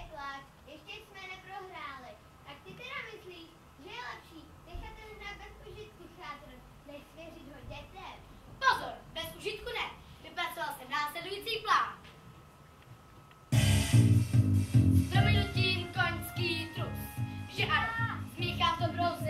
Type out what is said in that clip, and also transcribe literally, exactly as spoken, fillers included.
neplať, ještě jsme neprohráli. Tak ty teda myslíš, že je lepší nechat ten hra bez užitku chátr, než svěřit ho dětem? Pozor, bez užitku ne. Vypracoval jsem následující plán. S prominutím koňský trus. Že ano, smíchám dobrou